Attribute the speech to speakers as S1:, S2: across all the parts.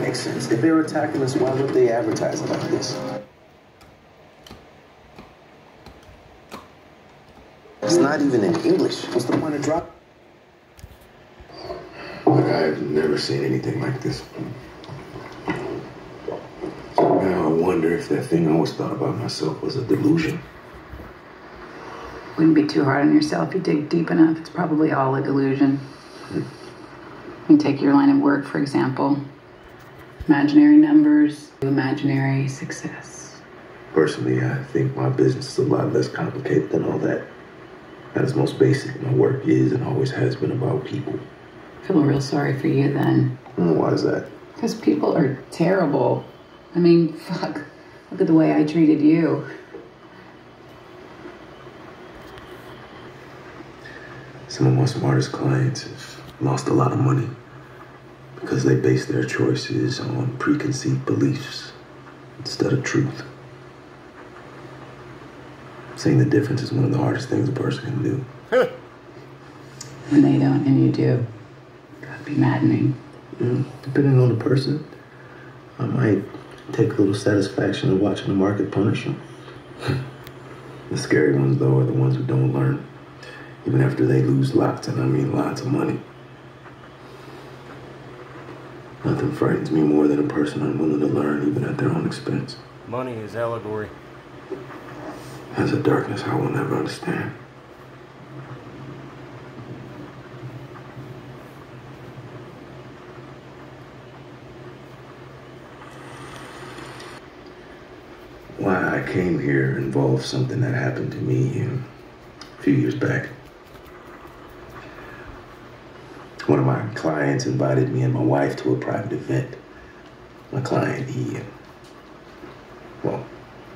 S1: makes sense. If they're attacking us, why would they advertise it like this? It's not even in English. What's the point of drop?
S2: I've never seen anything like this. Now I wonder if that thing I always thought about myself was a delusion.
S3: Wouldn't be too hard on yourself. You dig deep enough, it's probably all a delusion. You take your line of work, for example. Imaginary numbers, imaginary success.
S2: Personally, I think my business is a lot less complicated than all that. At its most basic, my work is and always has been about people.
S3: I feel real sorry for you then.
S2: Why is that?
S3: Because people are terrible. I mean, fuck. Look at the way I treated you.
S2: Some of my smartest clients have lost a lot of money because they base their choices on preconceived beliefs instead of truth. Seeing the difference is one of the hardest things a person can do.
S3: When they don't and you do, that'd be maddening.
S2: Depending on the person, I might take a little satisfaction in watching the market punish them. The scary ones, though, are the ones who don't learn, even after they lose lots, and I mean lots of money. Nothing frightens me more than a person unwilling to learn, even at their own expense.
S4: Money is allegory.
S2: Has a darkness I will never understand. Why I came here involves something that happened to me a few years back. One of my clients invited me and my wife to a private event. My client, well,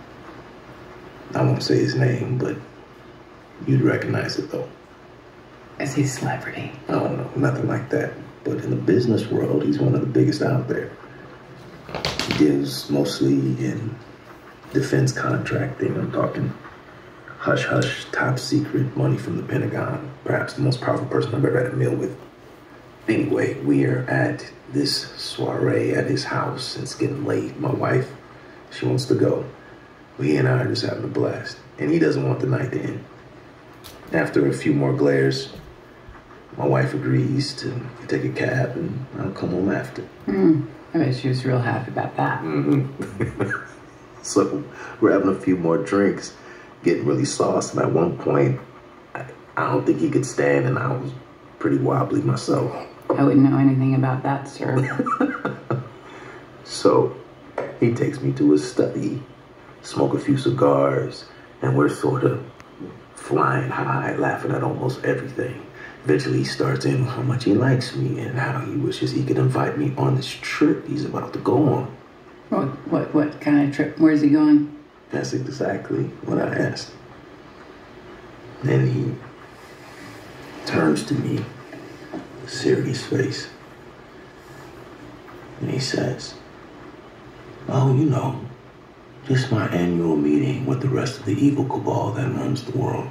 S2: I won't say his name, but you'd recognize it though.
S3: Is he a celebrity?
S2: I don't know, nothing like that. But in the business world, he's one of the biggest out there. He deals mostly in defense contracting. I'm talking hush-hush, top secret money from the Pentagon. Perhaps the most powerful person I've ever had a meal with. Anyway, we are at this soiree at his house. It's getting late. My wife, she wants to go. He and I are just having a blast. And he doesn't want the night to end. After a few more glares, my wife agrees to take a cab and I'll come home after.
S3: I bet she was real happy about that.
S2: So we're having a few more drinks, getting really sauced. And at one point, I don't think he could stand, and I was pretty wobbly myself.
S3: I wouldn't know anything about that, sir.
S2: So he takes me to his study, smoke a few cigars, and we're sort of flying high, laughing at almost everything. Eventually he starts in how much he likes me and how he wishes he could invite me on this trip he's about to go on.
S3: What kind of trip? Where's he going?
S2: That's exactly what I asked. Then he turns to me, with a serious face, and he says, "Oh, you know, just my annual meeting with the rest of the evil cabal that runs the world."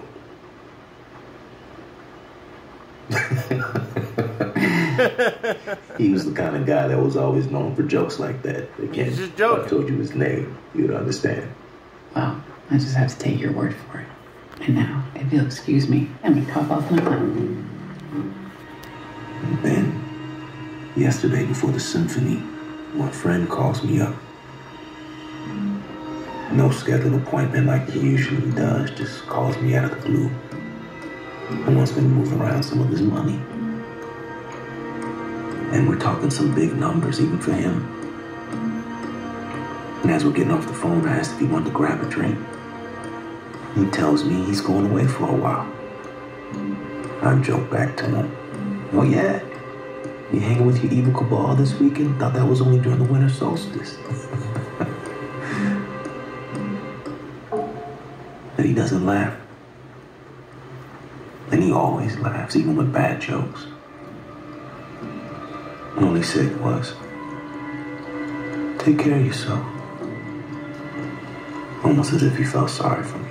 S2: He was the kind of guy that was always known for jokes like that. Again, if I told you his name, you'd understand.
S3: Well, I just have to take your word for it. And now, if you'll excuse me, I'm gonna pop off my phone.
S2: And then, yesterday before the symphony, my friend calls me up. No scheduled appointment like he usually does, just calls me out of the blue and wants me to move around some of his money. And we're talking some big numbers, even for him. And as we're getting off the phone, I asked if he wanted to grab a drink. He tells me he's going away for a while. I joke back to him, "Oh yeah, you hanging with your evil cabal this weekend? Thought that was only during the winter solstice." But he doesn't laugh. And he always laughs, even with bad jokes. All he said was, "Take care of yourself." Almost as if he felt sorry for me.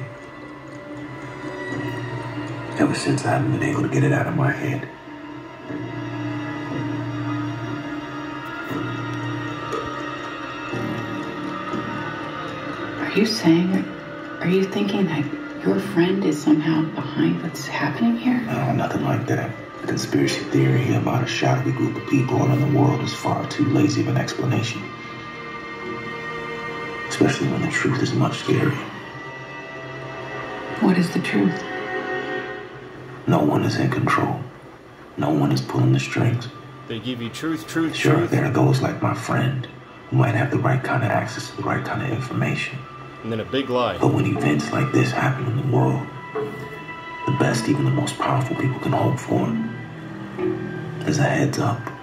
S2: Ever since, I haven't been able to get it out of my head.
S3: Are you saying, are you thinking that your friend is somehow behind what's happening here?
S2: No, nothing like that. A conspiracy theory about a shadowy group of people running the world is far too lazy of an explanation. Especially when the truth is much scarier.
S3: What is the truth?
S2: No one is in control. No one is pulling the strings.
S4: They give you truth.
S2: Sure, there are those like my friend who might have the right kind of access to the right kind of information.
S4: And then a big lie.
S2: But when events like this happen in the world, the best, even the most powerful people can hope for is a heads up.